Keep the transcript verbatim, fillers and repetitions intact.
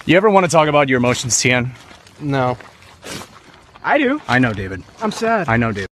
You ever want to talk about your emotions, Tian? No. I do. I know, David. I'm sad. I know, David.